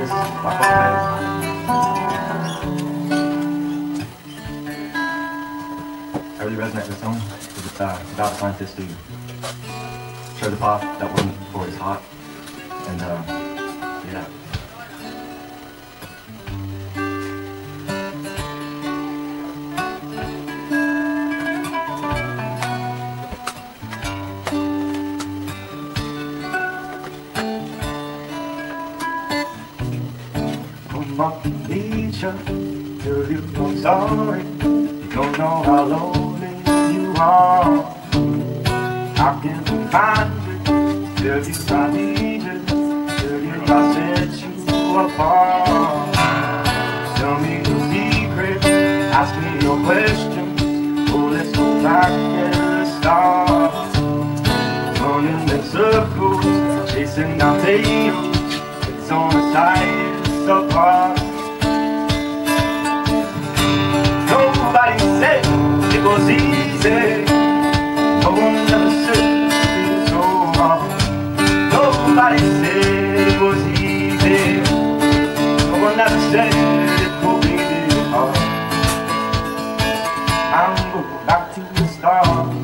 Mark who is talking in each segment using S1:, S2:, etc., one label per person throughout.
S1: This is my favorite. I really resonate with this song because it's about a scientist who showed a path that wasn't for his heart, and yeah. Come up and meet you, till you feel sorry. You don't know how lonely you are. How can we find you, till you I need you, till you I set you apart. Tell me your secret, ask me your questions. Oh, let's go back at the start. Running in circles, chasing our tails. It's on the side apart. Nobody said it was easy. No one ever said it was so hard. Nobody said it was easy. No one ever said it would be this hard. I'm going back to the start.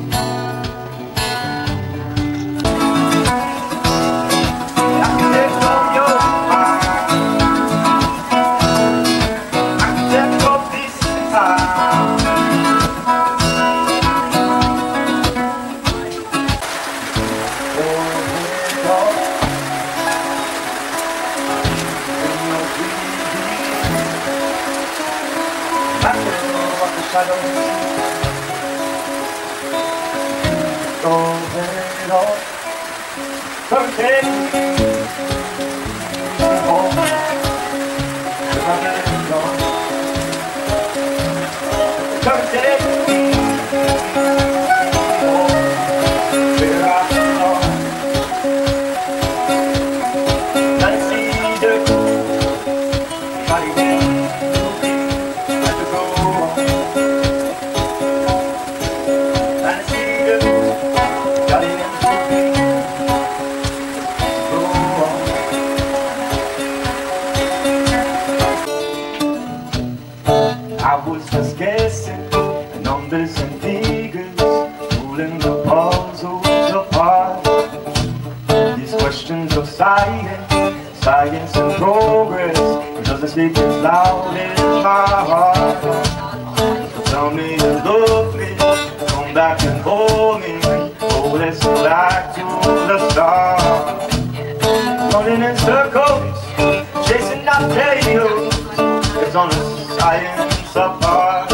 S1: I was just guessing, numbers and figures, pulling the puzzles apart. These questions of science, science and progress, it doesn't speak as loud as my heart. So tell me you love me, come back and hold me. Oh, let's go back to the start. Running in circles, chasing our tails. It's on the science apart.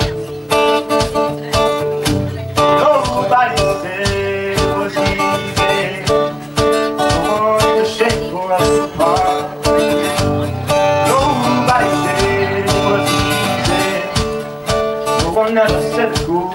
S1: Nobody said it was easy. No one to shake us apart. Nobody said it was easy. No one ever said it could.